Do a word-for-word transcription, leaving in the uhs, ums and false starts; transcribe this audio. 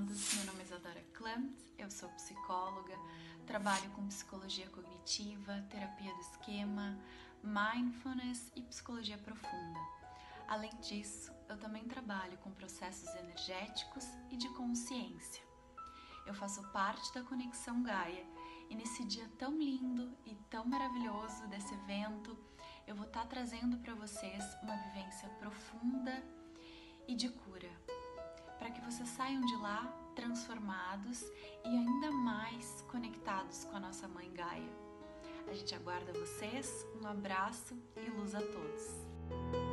amados, meu nome é Isadora Klant, eu sou psicóloga, trabalho com psicologia cognitiva, terapia do esquema, mindfulness e psicologia profunda. Além disso, eu também trabalho com processos energéticos e de consciência. Eu faço parte da Conexão Gaia e nesse dia tão lindo e tão maravilhoso desse evento, eu vou estar trazendo para vocês uma vivência profunda e de cura, para que vocês saiam de lá transformados e ainda mais conectados com a nossa Mãe Gaia. A gente aguarda vocês, um abraço e luz a todos!